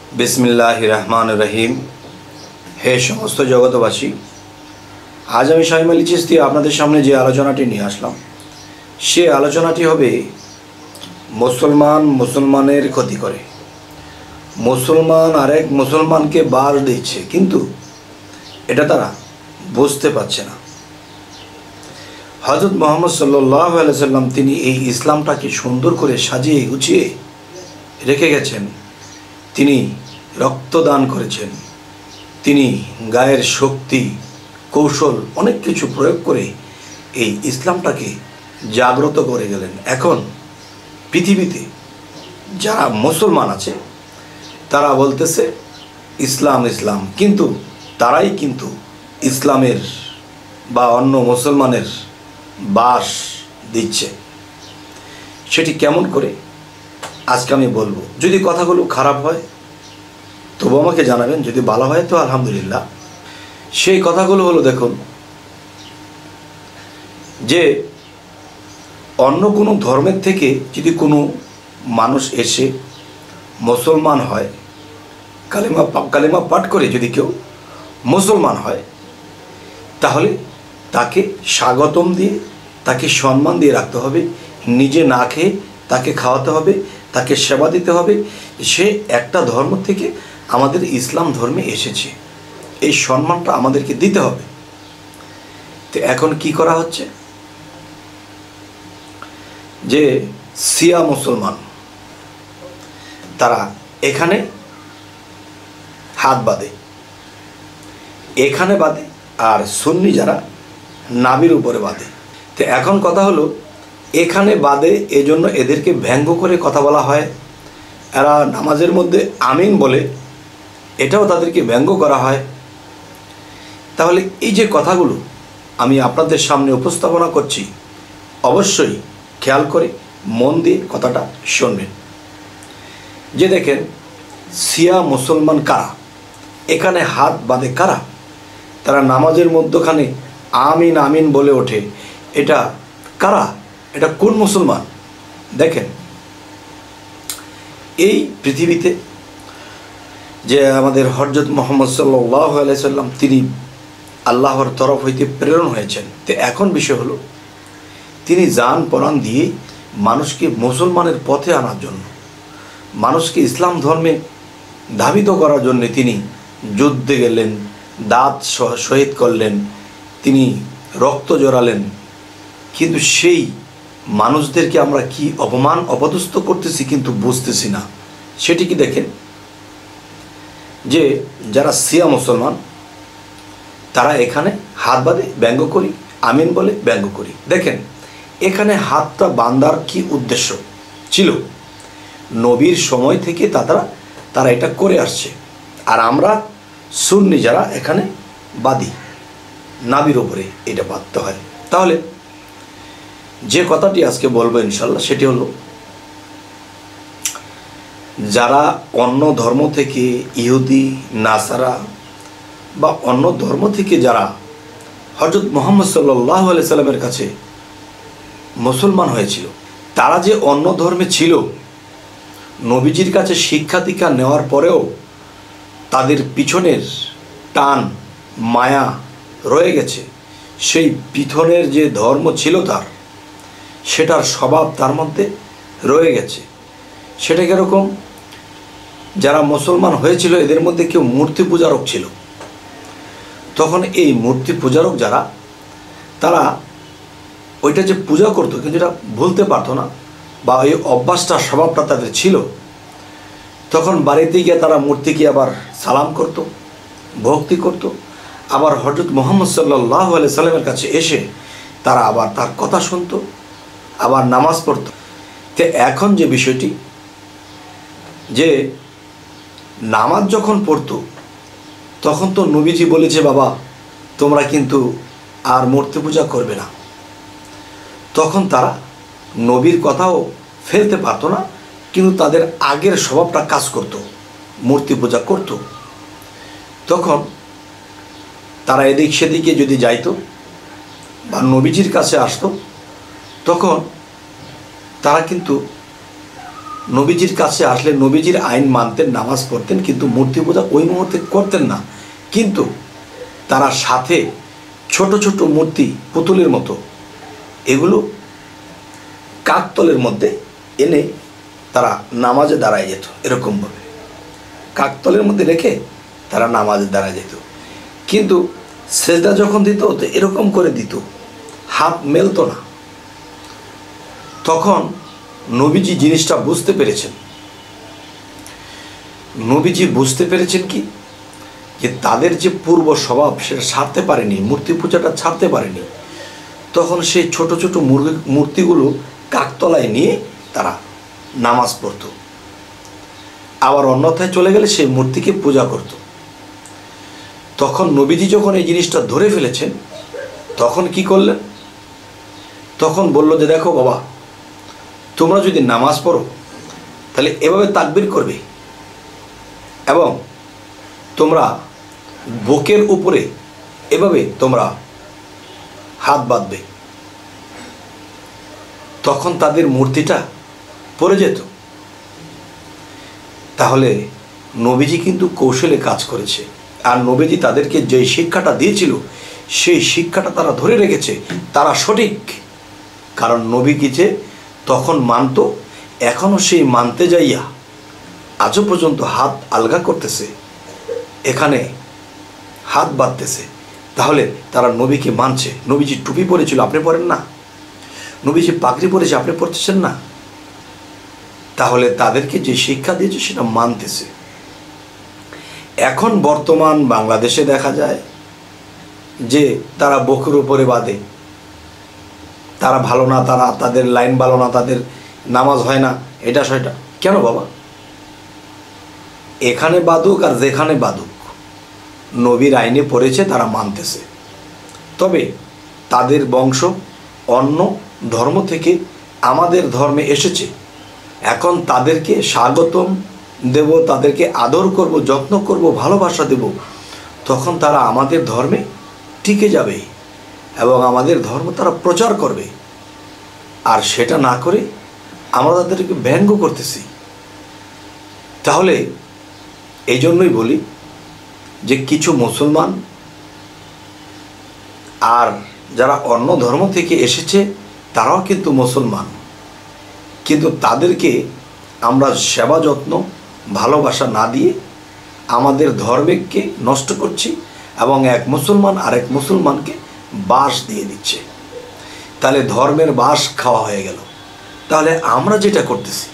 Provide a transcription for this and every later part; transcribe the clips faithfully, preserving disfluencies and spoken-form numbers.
बिस्मिल्लाहिर रहमानिर रहीम। हे समस्त जगतबासी, आज आमी शामीम आলী চিশতি আপনাদের সামনে যে আলোচনাটি নিয়ে আসলাম সে আলোচনাটি হবে মুসলমান মুসলমানের ক্ষতি করে। মুসলমান আরেক মুসলমানকে বাস দিচ্ছে, কিন্তু এটা তারা বুঝতে পারছে না। হযরত মুহাম্মদ সাল্লাল্লাহু আলাইহি সাল্লাম তিনি এই ইসলামটাকে সুন্দর করে সাজিয়ে গুছিয়ে রেখে গেছেন। তিনি রক্তদান করেছেন, তিনি গায়ের শক্তি কৌশল অনেক কিছু প্রয়োগ করে এই ইসলামটাকে জাগ্রত করে গেলেন। এখন পৃথিবীতে যারা মুসলমান আছে তারা বলতেছে ইসলাম ইসলাম, কিন্তু তারাই কিন্তু ইসলামের বা অন্য মুসলমানের বাস দিচ্ছে। সেটি কেমন করে আজকে আমি বলবো। যদি কথাগুলো খারাপ হয় তবু আমাকে জানাবেন, যদি ভালো হয় তো আলহামদুলিল্লাহ। সেই কথাগুলো হলো, দেখুন, যে অন্য কোনো ধর্মের থেকে যদি কোনো মানুষ এসে মুসলমান হয়, কালেমা কালেমা পাঠ করে যদি কেউ মুসলমান হয়, তাহলে তাকে স্বাগতম দিয়ে তাকে সম্মান দিয়ে রাখতে হবে। নিজে না খেয়ে তাকে খাওয়াতে হবে, তাকে সেবা দিতে হবে। সে একটা ধর্ম থেকে আমাদের ইসলাম ধর্মে এসেছে, এই সম্মানটা আমাদেরকে দিতে হবে। তো এখন কি করা হচ্ছে, যে শিয়া মুসলমান তারা এখানে হাত বাঁধে, এখানে বাঁধে, আর সুন্নি যারা নাভির উপরে বাঁধে। তো এখন কথা হলো, এখানে বাঁধে এজন্য এদেরকে ব্যঙ্গ করে কথা বলা হয়। এরা নামাজের মধ্যে আমিন বলে, এটাও তাদেরকে ব্যঙ্গ করা হয়। তাহলে এই যে কথাগুলো আমি আপনাদের সামনে উপস্থাপনা করছি, অবশ্যই খেয়াল করে মন দিয়ে কথাটা শুনবেন। যে দেখেন, শিয়া মুসলমান কারা, এখানে হাত বাঁধে কারা, তারা নামাজের মধ্যখানে আমিন আমিন বলে ওঠে, এটা কারা, এটা কোন মুসলমান? দেখেন, এই পৃথিবীতে যে আমাদের হযরত মুহাম্মদ সাল্লাল্লাহু আলাইহি সাল্লাম তিনি আল্লাহর তরফ হইতে প্রেরণ হয়েছেন। তো এখন বিষয় হলো, তিনি জান প্রাণ দিয়ে মানুষকে মুসলমানের পথে আনার জন্য, মানুষকে ইসলাম ধর্মে ধাবিত করার জন্য তিনি যুদ্ধে গেলেন, দাঁত শহীদ করলেন, তিনি রক্ত জড়ালেন। কিন্তু সেই মানুষদেরকে আমরা কি অপমান অপদস্থ করতেছি, কিন্তু বুঝতেছি না। সেটি কি দেখেন, যে যারা শিয়া মুসলমান তারা এখানে হাত বাঁধে ব্যঙ্গ করি, আমিন বলে ব্যঙ্গ করি। দেখেন, এখানে হাতটা বাঁধার কি উদ্দেশ্য ছিল? নবীর সময় থেকে তারা তারা এটা করে আসছে, আর আমরা সুন্নি যারা এখানে বাঁধি, নাভির উপরে এটা বাঁধতে হয়। তাহলে যে কথাটি আজকে বলবো ইনশাল্লাহ, সেটি হলো, যারা অন্য ধর্ম থেকে, ইহুদি, নাসারা বা অন্য ধর্ম থেকে যারা হযরত মুহাম্মদ সাল্লাল্লাহু আলাইহি সাল্লামের কাছে মুসলমান হয়েছিল, তারা যে অন্য ধর্মে ছিল, নবীজির কাছে শিক্ষা দীক্ষা নেওয়ার পরেও তাদের পিছনের টান মায়া রয়ে গেছে। সেই পিছনের যে ধর্ম ছিল তার, সেটার স্বভাব তার মধ্যে রয়ে গেছে। সেটা কীরকম, যারা মুসলমান হয়েছিল এদের মধ্যে কেউ মূর্তি পূজারক ছিল। তখন এই মূর্তি পূজারক যারা, তারা ওইটা যে পূজা করতো কিন্তু এটা ভুলতে পারতো না, বা এই অভ্যাসটা স্বভাবটা তাদের ছিল। তখন বাড়িতে গিয়ে তারা মূর্তিকে আবার সালাম করত, ভক্তি করত, আবার হযরত মুহাম্মদ সাল্লাল্লাহু আলাইহি সাল্লামের কাছে এসে তারা আবার তার কথা শুনত, আবার নামাজ পড়ত। তো এখন যে বিষয়টি, যে নামাজ যখন পড়তো তখন তো নবীজি বলেছে, বাবা তোমরা কিন্তু আর মূর্তি পূজা করবে না। তখন তারা নবীর কথাও ফেলতে পারতো না, কিন্তু তাদের আগের স্বভাবটা কাজ করত, মূর্তি পূজা করত। তখন তারা এদিক সেদিকে যদি যাইতো বা নবীজির কাছে আসতো, তখন তারা কিন্তু নবীজির কাছে আসলে নবীজির আইন মানতেন, নামাজ পড়তেন, কিন্তু মূর্তি পূজা ওই মুহূর্তে করতেন না। কিন্তু তারা সাথে ছোট ছোট মূর্তি, পুতুলের মতো, এগুলো কাকতলের মধ্যে এনে তারা নামাজে দাঁড়ায় যেত। এরকমভাবে কাকতলের মধ্যে রেখে তারা নামাজে দাঁড়ায় যেত। কিন্তু সেজদা যখন দিত তো এরকম করে দিত, হাত মেলতো না। তখন নবীজি জিনিসটা বুঝতে পেরেছেন। নবীজি বুঝতে পেরেছেন কি, যে তাদের যে পূর্ব স্বভাব সেটা ছাড়তে পারেনি, মূর্তি পূজাটা ছাড়তে পারেনি। তখন সেই ছোট ছোট মূর্তিগুলো কাকতলায় নিয়ে তারা নামাজ পড়ত, আবার অন্যথায় চলে গেলে সেই মূর্তিকে পূজা করত। তখন নবীজি যখন এই জিনিসটা ধরে ফেলেছেন, তখন কি করলেন? তখন বলল যে দেখো বাবা, তোমরা যদি নামাজ পড়ো তাহলে এভাবে তাকবীর করবে এবং তোমরা বুকের উপরে এভাবে তোমরা হাত বাঁধবে। তখন তাদের মূর্তিটা পড়ে যেত। তাহলে নবীজি কিন্তু কৌশলে কাজ করেছে, আর নবীজি তাদেরকে যে শিক্ষাটা দিয়েছিল সেই শিক্ষাটা তারা ধরে রেখেছে। তারা সঠিক, কারণ নবী কি যে তখন মানত, এখনও সেই মানতে যাইয়া আজও পর্যন্ত হাত আলগা করতেছে, এখানে হাত বাঁধতেছে। তাহলে তারা নবীকে মানছে। নবীজি টুপি পরেছিল, আপনি পরেন না। নবীজি পাগড়ি পরেছে, আপনি পরতেছেন না। তাহলে তাদেরকে যে শিক্ষা দিয়েছে সেটা মানতেছে। এখন বর্তমান বাংলাদেশে দেখা যায় যে তারা বুকের উপরে বাঁধে, তারা ভালো না, তারা তাদের লাইন ভালো না, তাদের নামাজ হয় না, এটা সেটা। কেন বাবা? এখানে বাদুক আর যেখানে বাদুক, নবীর আইনে পড়েছে, তারা মানতেছে। তবে তাদের বংশ অন্য ধর্ম থেকে আমাদের ধর্মে এসেছে, এখন তাদেরকে স্বাগতম দেব, তাদেরকে আদর করব, যত্ন করব, ভালোবাসা দেব। তখন তারা আমাদের ধর্মে টিকে যাবে এবং আমাদের ধর্ম তারা প্রচার করবে। আর সেটা না করে আমরা তাদেরকে ব্যঙ্গ করতেছি। তাহলে এই জন্যই বলি যে কিছু মুসলমান আর যারা অন্য ধর্ম থেকে এসেছে তারাও কিন্তু মুসলমান, কিন্তু তাদেরকে আমরা সেবা যত্ন ভালোবাসা না দিয়ে আমাদের ধর্মকে নষ্ট করছি এবং এক মুসলমান আরেক মুসলমানকে বাস দিয়ে দিচ্ছে। তাহলে ধর্মের বাস খাওয়া হয়ে গেল। তাহলে আমরা যেটা করতেছি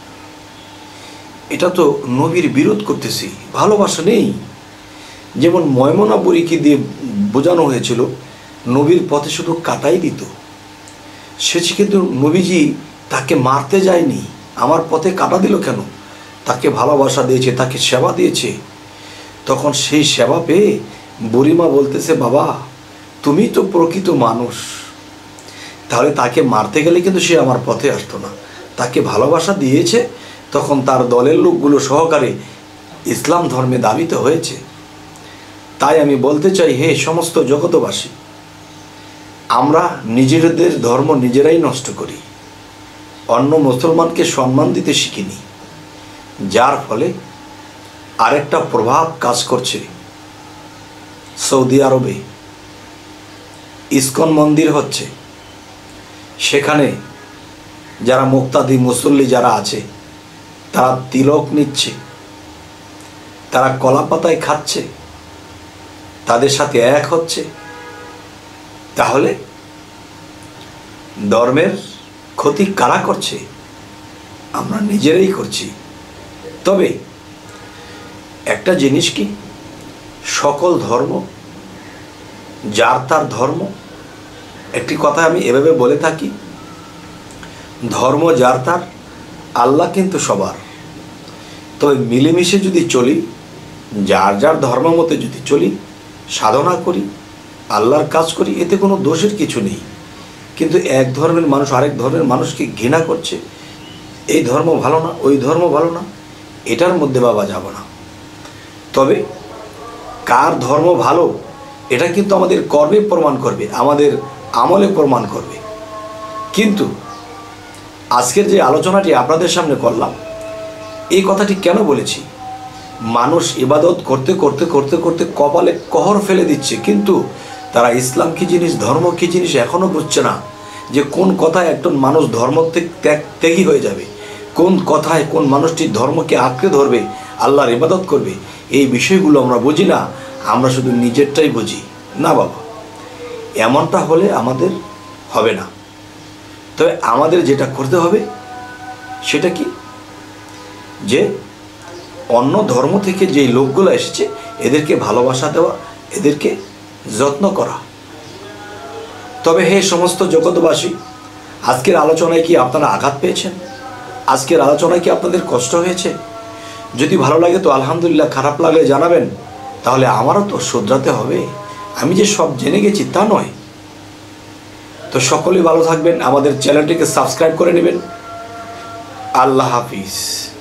এটা তো নবীর বিরোধ করতেছি, ভালোবাসা নেই। যেমন ময়মনা বুড়িকে দিয়ে বোঝানো হয়েছিল নবীর পথে শুধু কাটাই দিত, সে কিন্তু নবীজি তাকে মারতে যায়নি, আমার পথে কাটা দিল কেন? তাকে ভালোবাসা দিয়েছে, তাকে সেবা দিয়েছে। তখন সেই সেবা পেয়ে বুড়িমা বলতেছে, বাবা তুমি তো প্রকৃত মানুষ, তাহলে তাকে মারতে গেলে কিন্তু সে আমার পথে আসতো না। তাকে ভালোবাসা দিয়েছে, তখন তার দলের লোকগুলো সহকারে ইসলাম ধর্মে দাবিত হয়েছে। তাই আমি বলতে চাই, হে সমস্ত জগতবাসী, আমরা নিজেদের ধর্ম নিজেরাই নষ্ট করি, অন্য মুসলমানকে সম্মান দিতে শিখিনি, যার ফলে আরেকটা প্রভাব কাজ করছে। সৌদি আরবে ইসকন মন্দির হচ্ছে, সেখানে যারা মুক্তাদি মুসল্লি যারা আছে তারা তিলক নিচ্ছে, তারা কলা পাতায় খাচ্ছে, তাদের সাথে এক হচ্ছে। তাহলে ধর্মের ক্ষতি কারা করছে? আমরা নিজেরাই করছি। তবে একটা জিনিস কি, সকল ধর্ম যার তার ধর্ম। একটি কথা আমি এভাবে বলে থাকি, ধর্ম যার তার, আল্লাহ কিন্তু সবার। তবে মিলেমিশে যদি চলি, যার যার ধর্ম মতে যদি চলি, সাধনা করি, আল্লাহর কাজ করি, এতে কোনো দোষের কিছু নেই। কিন্তু এক ধর্মের মানুষ আরেক ধর্মের মানুষকে ঘৃণা করছে, এই ধর্ম ভালো না, ওই ধর্ম ভালো না, এটার মধ্যে বাবা যাব না। তবে কার ধর্ম ভালো এটা কিন্তু আমাদের কর্মে প্রমাণ করবে, আমাদের আমলে প্রমাণ করবে। কিন্তু আজকের যে আলোচনাটি আপনাদের সামনে করলাম, এই কথাটি কেন বলেছি? মানুষ ইবাদত করতে করতে করতে করতে কপালে কহর ফেলে দিচ্ছে, কিন্তু তারা ইসলাম কি জিনিস, ধর্ম কি জিনিস এখনও বুঝছে না। যে কোন কথায় একজন মানুষ ধর্ম ত্যাগ ত্যাগী হয়ে যাবে, কোন কথায় কোন মানুষটি ধর্মকে আঁকড়ে ধরবে, আল্লাহর ইবাদত করবে, এই বিষয়গুলো আমরা বুঝি না। আমরা শুধু নিজেরটাই বুঝি। না বাবা, এমনটা হলে আমাদের হবে না। তবে আমাদের যেটা করতে হবে সেটা কি, যে অন্য ধর্ম থেকে যেই লোকগুলো এসেছে এদেরকে ভালোবাসা দেওয়া, এদেরকে যত্ন করা। তবে হে সমস্ত জগৎবাসী, আজকের আলোচনায় কি আপনারা আঘাত পেয়েছেন? আজকের আলোচনায় কি আপনাদের কষ্ট হয়েছে? যদি ভালো লাগে তো আলহামদুলিল্লাহ, খারাপ লাগলে জানাবেন। তাহলে আমারও তো শুধরাতে হবে। আমি যে সব জেনে গেছি তা নয়। তো সকলেই ভালো থাকবেন, আমাদের চ্যানেলটিকে সাবস্ক্রাইব করে নেবেন। আল্লাহ হাফিজ।